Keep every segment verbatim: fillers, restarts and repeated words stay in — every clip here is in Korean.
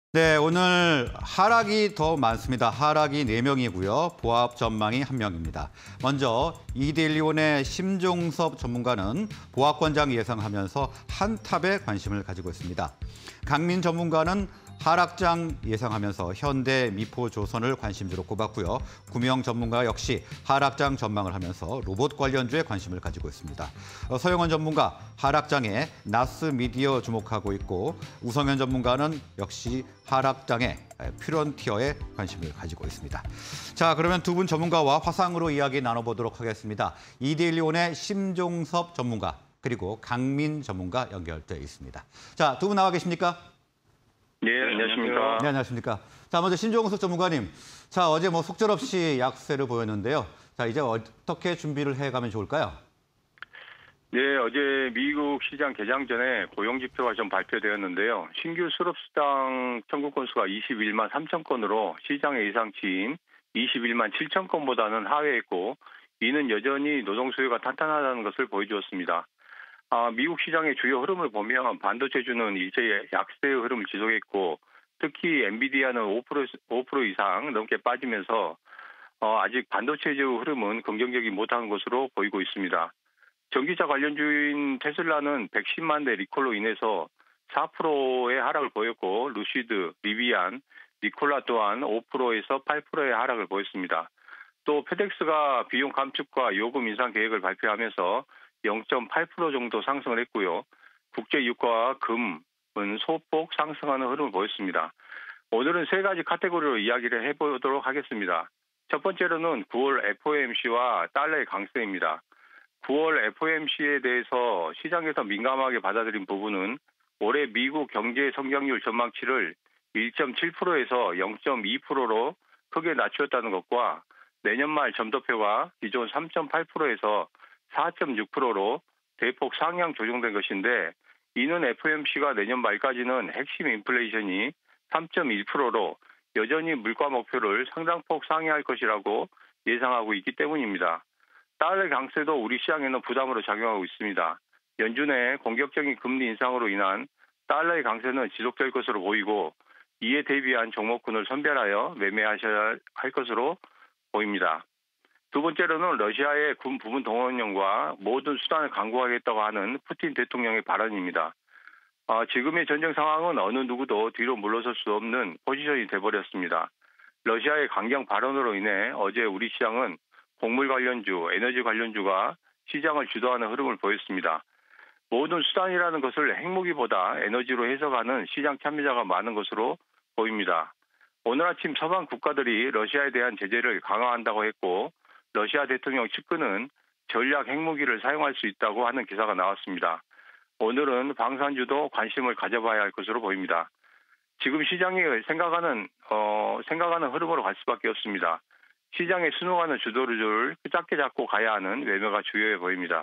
네, 오늘 하락이 더 많습니다. 하락이 네 명이고요. 보합 전망이 한 명입니다. 먼저 이데일리온의 심종섭 전문가는 보합권장 예상하면서 한탑에 관심을 가지고 있습니다. 강민 전문가는 하락장 예상하면서 현대, 미포, 조선을 관심주로 꼽았고요. 구명 전문가 역시 하락장 전망을 하면서 로봇 관련주에 관심을 가지고 있습니다. 서영원 전문가 하락장에 나스 미디어 주목하고 있고 우성현 전문가는 역시 하락장에 퓨런티어에 관심을 가지고 있습니다. 자, 그러면 두 분 전문가와 화상으로 이야기 나눠보도록 하겠습니다. 이데일리온의 심종섭 전문가 그리고 강민 전문가 연결돼 있습니다. 자, 두 분 나와 계십니까? 네, 안녕하십니까. 네, 안녕하십니까. 자, 먼저 신종섭 전문가님. 자, 어제 뭐 속절없이 약세를 보였는데요. 자, 이제 어떻게 준비를 해가면 좋을까요? 네, 어제 미국 시장 개장 전에 고용 지표가 좀 발표되었는데요. 신규 실업수당 청구 건수가 이십일만 삼천 건으로 시장의 예상치인 이십일만 칠천 건보다는 하회했고, 이는 여전히 노동 수요가 탄탄하다는 것을 보여주었습니다. 아, 미국 시장의 주요 흐름을 보면 반도체주는 일제히 약세의 흐름을 지속했고, 특히 엔비디아는 오 퍼센트, 오 퍼센트 이상 넘게 빠지면서 어, 아직 반도체주 흐름은 긍정적이 못한 것으로 보이고 있습니다. 전기차 관련주인 테슬라는 백십만 대 리콜로 인해서 사 퍼센트의 하락을 보였고, 루시드, 리비안, 니콜라 또한 오 퍼센트에서 팔 퍼센트의 하락을 보였습니다. 또 페덱스가 비용 감축과 요금 인상 계획을 발표하면서 영 점 팔 퍼센트 정도 상승을 했고요. 국제 유가와 금은 소폭 상승하는 흐름을 보였습니다. 오늘은 세 가지 카테고리로 이야기를 해보도록 하겠습니다. 첫 번째로는 구월 에프오엠씨와 달러의 강세입니다. 구월 에프오엠씨에 대해서 시장에서 민감하게 받아들인 부분은 올해 미국 경제 성장률 전망치를 일 점 칠 퍼센트에서 영 점 이 퍼센트로 크게 낮추었다는 것과 내년 말 점도표가 기존 삼 점 팔 퍼센트에서 사 점 육 퍼센트로 대폭 상향 조정된 것인데, 이는 에프오엠씨가 내년 말까지는 핵심 인플레이션이 삼 점 일 퍼센트로 여전히 물가 목표를 상당폭 상회할 것이라고 예상하고 있기 때문입니다. 달러의 강세도 우리 시장에는 부담으로 작용하고 있습니다. 연준의 공격적인 금리 인상으로 인한 달러의 강세는 지속될 것으로 보이고, 이에 대비한 종목군을 선별하여 매매하셔야 할 것으로 보입니다. 두 번째로는 러시아의 군 부분 동원령과 모든 수단을 강구하겠다고 하는 푸틴 대통령의 발언입니다. 어, 지금의 전쟁 상황은 어느 누구도 뒤로 물러설 수 없는 포지션이 돼버렸습니다. 러시아의 강경 발언으로 인해 어제 우리 시장은 곡물 관련주, 에너지 관련주가 시장을 주도하는 흐름을 보였습니다. 모든 수단이라는 것을 핵무기보다 에너지로 해석하는 시장 참여자가 많은 것으로 보입니다. 오늘 아침 서방 국가들이 러시아에 대한 제재를 강화한다고 했고, 러시아 대통령 측근은 전략 핵무기를 사용할 수 있다고 하는 기사가 나왔습니다. 오늘은 방산주도 관심을 가져봐야 할 것으로 보입니다. 지금 시장이 생각하는 어, 생각하는 흐름으로 갈 수밖에 없습니다. 시장에 순응하는 주도주를 짧게 잡고 가야 하는 매매가 주요해 보입니다.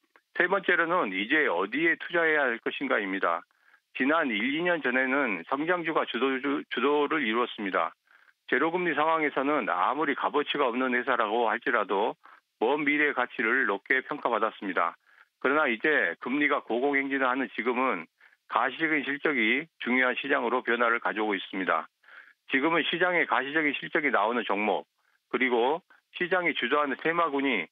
세 번째로는 이제 어디에 투자해야 할 것인가입니다. 지난 일, 이 년 전에는 성장주가 주도주, 주도를 이루었습니다. 제로금리 상황에서는 아무리 값어치가 없는 회사라고 할지라도 먼 미래의 가치를 높게 평가받았습니다. 그러나 이제 금리가 고공행진을 하는 지금은 가시적인 실적이 중요한 시장으로 변화를 가져오고 있습니다. 지금은 시장에 가시적인 실적이 나오는 종목, 그리고 시장이 주도하는 테마군이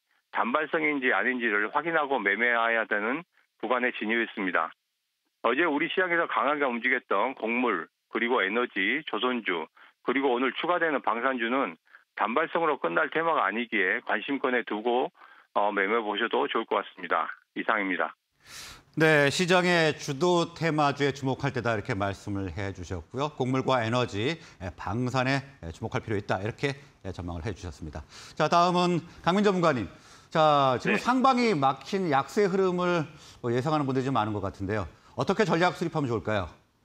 단발성인지 아닌지를 확인하고 매매해야 되는 구간에 진입했습니다. 어제 우리 시장에서 강하게 움직였던 곡물, 그리고 에너지, 조선주, 그리고 오늘 추가되는 방산주는 단발성으로 끝날 테마가 아니기에 관심권에 두고 어, 매매 보셔도 좋을 것 같습니다. 이상입니다. 네, 시장의 주도 테마주에 주목할 때다 이렇게 말씀을 해주셨고요. 곡물과 에너지, 방산에 주목할 필요 있다 이렇게 전망을 해주셨습니다. 자, 다음은 강민 전문가님. 자, 지금 네. 상방이 막힌 약세 흐름을 예상하는 분들이 좀 많은 것 같은데요. 어떻게 전략 수립하면 좋을까요?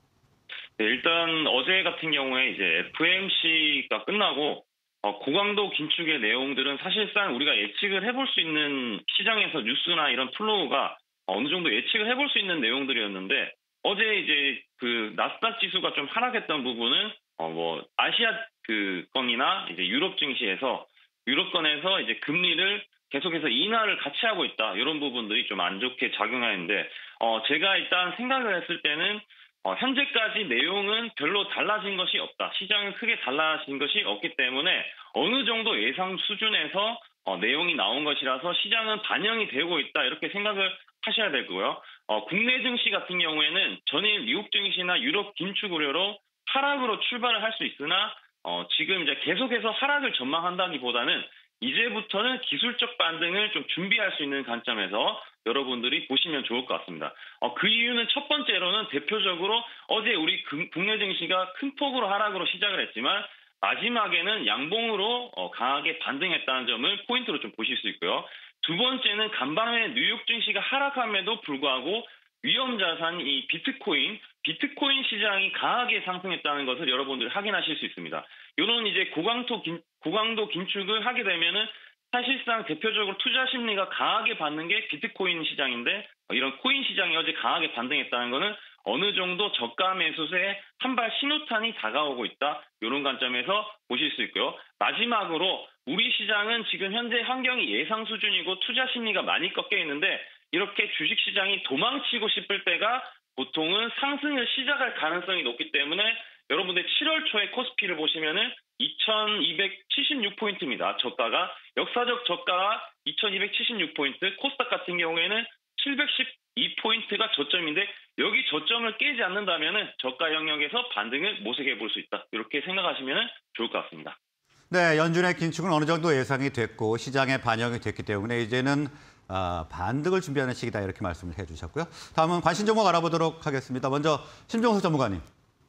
네, 일단 어제 같은 경우에 이제 에프오엠씨가 끝나고 어, 고강도 긴축의 내용들은 사실상 우리가 예측을 해볼 수 있는 시장에서 뉴스나 이런 플로우가 어느 정도 예측을 해볼 수 있는 내용들이었는데, 어제 이제 그 나스닥 지수가 좀 하락했던 부분은 어 뭐 아시아 그 건이나 이제 유럽 증시에서 유럽권에서 이제 금리를 계속해서 인하를 같이 하고 있다, 이런 부분들이 좀 안 좋게 작용하는데, 어 제가 일단 생각을 했을 때는 어, 현재까지 내용은 별로 달라진 것이 없다. 시장은 크게 달라진 것이 없기 때문에 어느 정도 예상 수준에서 어, 내용이 나온 것이라서 시장은 반영이 되고 있다. 이렇게 생각을 하셔야 되고요. 어, 국내 증시 같은 경우에는 전일 미국 증시나 유럽 긴축 우려로 하락으로 출발을 할 수 있으나 어, 지금 이제 계속해서 하락을 전망한다기보다는 이제부터는 기술적 반등을 좀 준비할 수 있는 관점에서 여러분들이 보시면 좋을 것 같습니다. 어, 그 이유는 첫 번째로는 대표적으로 어제 우리 금, 국내 증시가 큰 폭으로 하락으로 시작을 했지만 마지막에는 양봉으로 어, 강하게 반등했다는 점을 포인트로 좀 보실 수 있고요. 두 번째는 간밤에 뉴욕 증시가 하락함에도 불구하고 위험자산 이 비트코인, 비트코인 시장이 강하게 상승했다는 것을 여러분들 확인하실 수 있습니다. 이런 이제 고강도 긴, 고강도 긴축을 하게 되면은 사실상 대표적으로 투자 심리가 강하게 받는 게 비트코인 시장인데 이런 코인 시장이 어제 강하게 반등했다는 것은 어느 정도 저가 매수세에 한 발 신호탄이 다가오고 있다. 이런 관점에서 보실 수 있고요. 마지막으로 우리 시장은 지금 현재 환경이 예상 수준이고 투자 심리가 많이 꺾여 있는데 이렇게 주식시장이 도망치고 싶을 때가 보통은 상승을 시작할 가능성이 높기 때문에 여러분들 칠월 초에 코스피를 보시면은 이천이백칠십육 포인트입니다. 저가가 역사적 저가가 이천이백칠십육 포인트, 코스닥 같은 경우에는 칠백십이 포인트가 저점인데 여기 저점을 깨지 않는다면은 저가 영역에서 반등을 모색해 볼 수 있다. 이렇게 생각하시면 좋을 것 같습니다. 네, 연준의 긴축은 어느 정도 예상이 됐고 시장에 반영이 됐기 때문에 이제는 아, 반등을 준비하는 시기다 이렇게 말씀을 해주셨고요. 다음은 관심 종목 알아보도록 하겠습니다. 먼저 심종수 전문가님.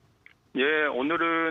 예, 오늘은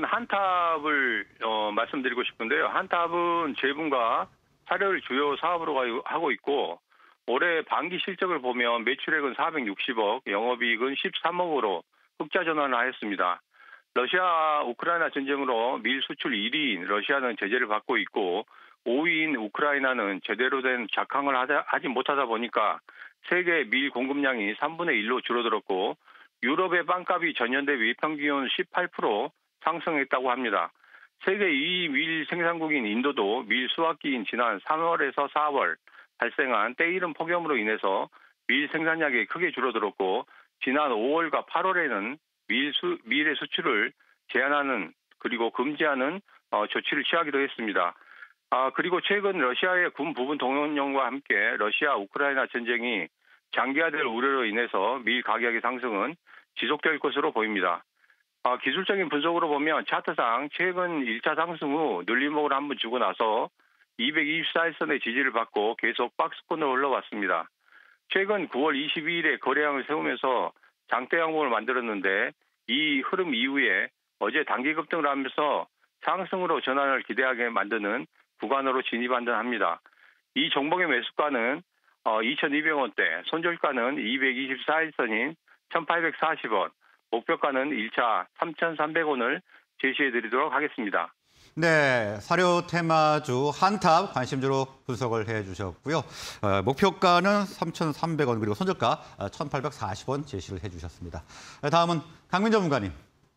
한탑을 어, 말씀드리고 싶은데요. 한탑은 제분과 사료를 주요 사업으로 하고 있고 올해 반기 실적을 보면 매출액은 사백육십억, 영업이익은 십삼억으로 흑자 전환을 하였습니다. 러시아 우크라이나 전쟁으로 밀 수출 일 위인 러시아는 제재를 받고 있고 오 위인 우크라이나는 제대로 된 작황을 하지 못하다 보니까 세계 밀 공급량이 삼분의 일로 줄어들었고 유럽의 빵값이 전년 대비 평균 십팔 퍼센트 상승했다고 합니다. 세계 이 위 밀 생산국인 인도도 밀 수확기인 지난 삼월에서 사월 발생한 때이른 폭염으로 인해서 밀 생산량이 크게 줄어들었고 지난 오월과 팔월에는 밀 수, 밀의 수출을 제한하는 그리고 금지하는 어, 조치를 취하기도 했습니다. 아, 그리고 최근 러시아의 군 부분 동원령과 함께 러시아 우크라이나 전쟁이 장기화될 우려로 인해서 밀 가격의 상승은 지속될 것으로 보입니다. 아, 기술적인 분석으로 보면 차트상 최근 일 차 상승 후 눌림목을 한번 주고 나서 이백이십사 일선의 지지를 받고 계속 박스권으로 흘러왔습니다. 최근 구월 이십이일에 거래량을 세우면서 장대 양봉을 만들었는데 이 흐름 이후에 어제 단기 급등을 하면서 상승으로 전환을 기대하게 만드는 구간으로 진입한다 합니다. 이 종목의 매수가는 이천이백 원대, 손절가는 이백이십사 일선인 천팔백사십 원, 목표가는 일 차 삼천삼백 원을 제시해드리도록 하겠습니다. 네, 사료 테마주 한탑 관심주로 분석을 해주셨고요. 어, 목표가는 삼천삼백 원 그리고 손절가 천팔백사십 원 제시를 해주셨습니다. 다음은 강민 전문가님.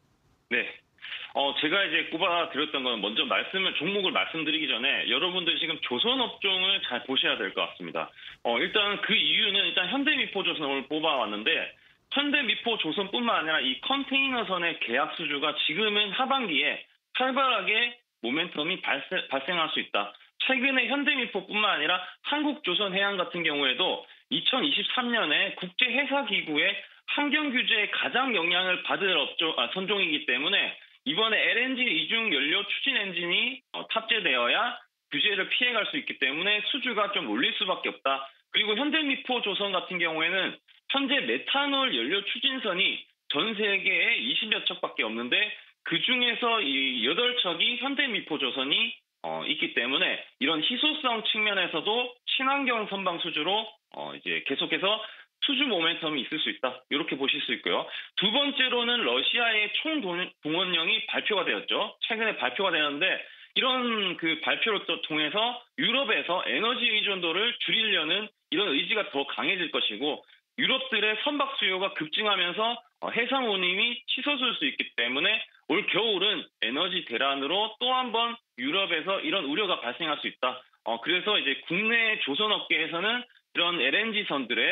네. 어, 제가 이제 꼽아드렸던 건 먼저 말씀을, 종목을 말씀드리기 전에 여러분들 지금 조선업종을 잘 보셔야 될 것 같습니다. 어, 일단 그 이유는 일단 현대미포조선을 뽑아왔는데 현대미포조선뿐만 아니라 이 컨테이너선의 계약 수주가 지금은 하반기에 활발하게 모멘텀이 발생, 발생할 수 있다. 최근에 현대미포뿐만 아니라 한국조선해양 같은 경우에도 이천이십삼 년에 국제해사기구의 환경규제에 가장 영향을 받을 업종, 아, 선종이기 때문에 이번에 엘엔지 이중 연료 추진 엔진이 어, 탑재되어야 규제를 피해갈 수 있기 때문에 수주가 좀 올릴 수밖에 없다. 그리고 현대미포조선 같은 경우에는 현재 메탄올 연료 추진선이 전 세계에 이십여 척밖에 없는데 그 중에서 이 여덟 척이 현대미포조선이 어, 있기 때문에 이런 희소성 측면에서도 친환경 선박 수주로 어, 이제 계속해서 수주 모멘텀이 있을 수 있다. 이렇게 보실 수 있고요. 두 번째로는 러시아의 총동원령이 발표가 되었죠. 최근에 발표가 되었는데 이런 그 발표를 또 통해서 유럽에서 에너지 의존도를 줄이려는 이런 의지가 더 강해질 것이고 유럽들의 선박 수요가 급증하면서 해상 운임이 치솟을 수 있기 때문에 올 겨울은 에너지 대란으로 또 한 번 유럽에서 이런 우려가 발생할 수 있다. 어, 그래서 이제 국내 조선업계에서는 이런 엘엔지선들의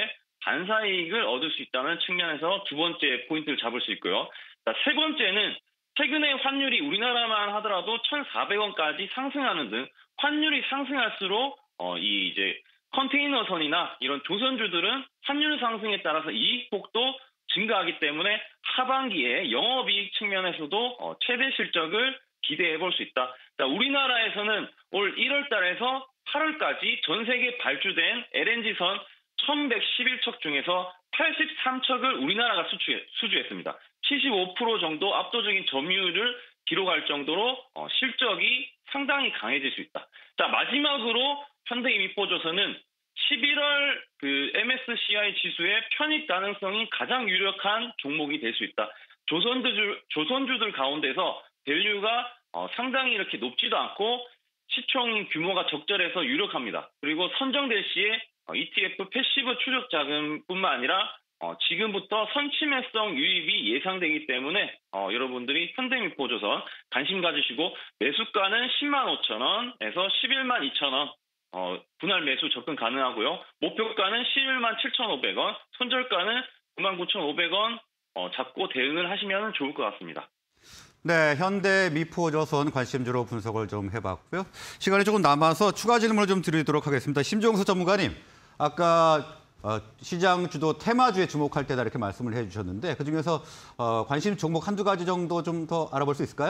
반사이익을 얻을 수 있다는 측면에서 두 번째 포인트를 잡을 수 있고요. 자, 세 번째는 최근에 환율이 우리나라만 하더라도 천사백 원까지 상승하는 등 환율이 상승할수록 어, 이 이제 컨테이너선이나 이런 조선주들은 환율 상승에 따라서 이익폭도 증가하기 때문에 하반기에 영업이익 측면에서도 어, 최대 실적을 기대해 볼 수 있다. 자, 우리나라에서는 올 일월 달에서 팔월까지 전 세계 발주된 엘엔지선 천백십일 척 중에서 팔십삼 척을 우리나라가 수주했, 수주했습니다. 칠십오 퍼센트 정도 압도적인 점유율을 기록할 정도로 어, 실적이 상당히 강해질 수 있다. 자, 마지막으로 현대이미포조선은 십일월 그 엠에스시아이 지수의 편입 가능성이 가장 유력한 종목이 될 수 있다. 조선주들, 조선주들 가운데서 밸류가 어, 상당히 이렇게 높지도 않고 시총 규모가 적절해서 유력합니다. 그리고 선정될 시에 어, 이티에프 패시브 추적 자금뿐만 아니라 어, 지금부터 선침해성 유입이 예상되기 때문에 어, 여러분들이 현대미포조선 관심 가지시고 매수가는 십만 오천 원에서 십일만 이천 원 어, 분할 매수 접근 가능하고요. 목표가는 십일만 칠천오백 원, 손절가는 구만 구천오백 원 어, 잡고 대응을 하시면 좋을 것 같습니다. 네, 현대미포조선 관심주로 분석을 좀 해봤고요. 시간이 조금 남아서 추가 질문을 좀 드리도록 하겠습니다. 심종수 전문가님, 아까 어, 시장 주도 테마주에 주목할 때다 이렇게 말씀을 해주셨는데 그중에서 어, 관심 종목 한두 가지 정도 좀 더 알아볼 수 있을까요?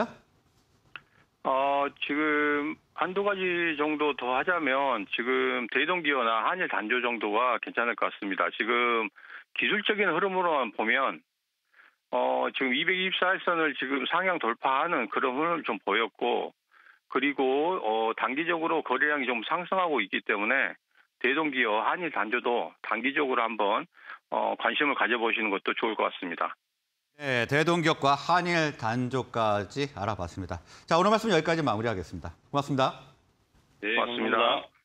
어, 지금 한두 가지 정도 더 하자면 지금 대동기어나 한일 단조 정도가 괜찮을 것 같습니다. 지금 기술적인 흐름으로만 보면 어, 지금 이백이십사 일선을 지금 상향 돌파하는 그런 흐름을 좀 보였고 그리고 어, 단기적으로 거래량이 좀 상승하고 있기 때문에 대동기어 한일 단조도 단기적으로 한번 어, 관심을 가져보시는 것도 좋을 것 같습니다. 네, 대동기업과 한일 단조까지 알아봤습니다. 자, 오늘 말씀 여기까지 마무리하겠습니다. 고맙습니다. 네, 고맙습니다. 감사합니다.